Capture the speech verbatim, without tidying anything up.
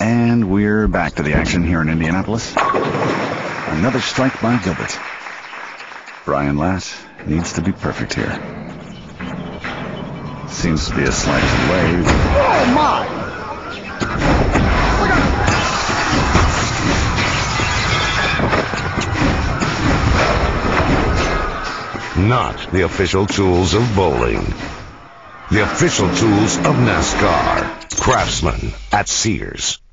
And we're back to the action here in Indianapolis. Another strike by Gilbert. Brian Last needs to be perfect here. Seems to be a slight delay. Oh, my! Not the official tools of bowling. The official tools of NASCAR. Craftsman at Sears.